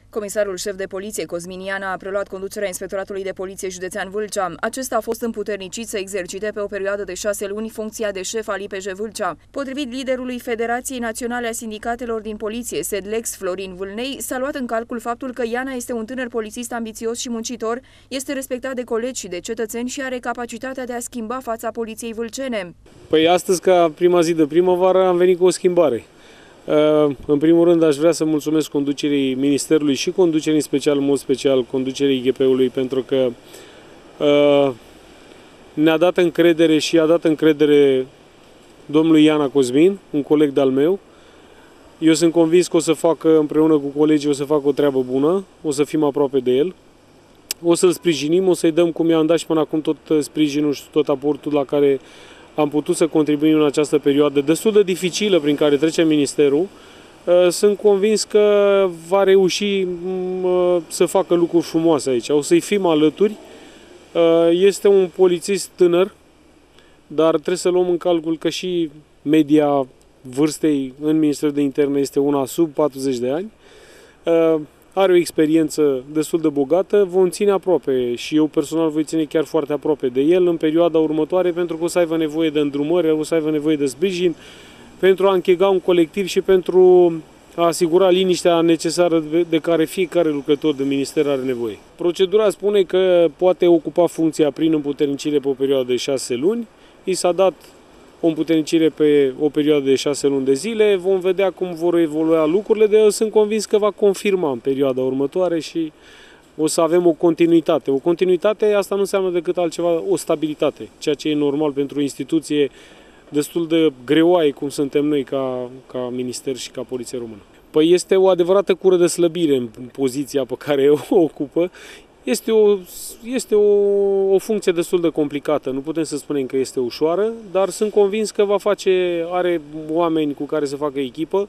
Comisarul șef de poliție, Cosmin Iana, a preluat conducerea Inspectoratului de Poliție Județean Vâlcea. Acesta a fost împuternicit să exercite pe o perioadă de 6 luni funcția de șef al IPJ Vâlcea. Potrivit liderului Federației Naționale a Sindicatelor din Poliție, SEDLEX, Florin Vâlnei, s-a luat în calcul faptul că Iana este un tânăr polițist ambițios și muncitor, este respectat de colegi și de cetățeni și are capacitatea de a schimba fața poliției vâlcene. Păi astăzi, ca prima zi de primăvară, am venit cu o schimbare. În primul rând, aș vrea să mulțumesc conducerii Ministerului și conducerii în special, în mod special, conducerii IGP-ului, pentru că ne-a dat încredere și a dat încredere domnului Iana Cosmin, un coleg de-al meu. Eu sunt convins că o să facă, împreună cu colegii, o să facă o treabă bună, o să fim aproape de el. O să-l sprijinim, o să-i dăm, cum i-am dat și până acum, tot sprijinul și tot aportul la care am putut să contribuim în această perioadă destul de dificilă prin care trece Ministerul. Sunt convins că va reuși să facă lucruri frumoase aici. O să-i fim alături. Este un polițist tânăr, dar trebuie să luăm în calcul că și media vârstei în Ministerul de Interne este una sub 40 de ani. Are o experiență destul de bogată, vom ține aproape și eu personal voi ține chiar foarte aproape de el în perioada următoare, pentru că o să aibă nevoie de îndrumări, o să aibă nevoie de sprijin pentru a închega un colectiv și pentru a asigura liniștea necesară de care fiecare lucrător de minister are nevoie. Procedura spune că poate ocupa funcția prin împuternicire pe o perioadă de 6 luni. I s-a dat o împuternicire pe o perioadă de 6 luni de zile, vom vedea cum vor evolua lucrurile, dar eu sunt convins că va confirma în perioada următoare și o să avem o continuitate. O continuitate, asta nu înseamnă decât altceva, o stabilitate, ceea ce e normal pentru o instituție destul de greoaie cum suntem noi ca minister și ca poliție română. Păi este o adevărată cură de slăbire în poziția pe care o ocupă. Este o funcție destul de complicată, nu putem să spunem că este ușoară, dar sunt convins că are oameni cu care să facă echipă.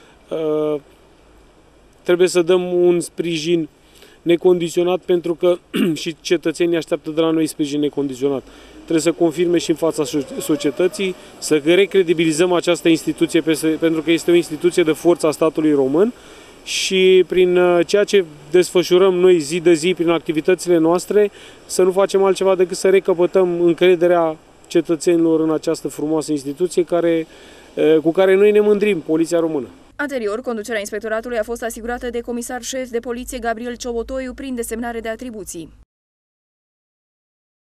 Trebuie să dăm un sprijin necondiționat, pentru că și cetățenii așteaptă de la noi sprijin necondiționat. Trebuie să confirme și în fața societății, să recredibilizăm această instituție, pentru că este o instituție de forță a statului român. Și prin ceea ce desfășurăm noi zi de zi, prin activitățile noastre, să nu facem altceva decât să recăpătăm încrederea cetățenilor în această frumoasă instituție cu care noi ne mândrim, Poliția Română. Anterior, conducerea inspectoratului a fost asigurată de comisar șef de poliție Gabriel Ciobotoiu prin desemnare de atribuții.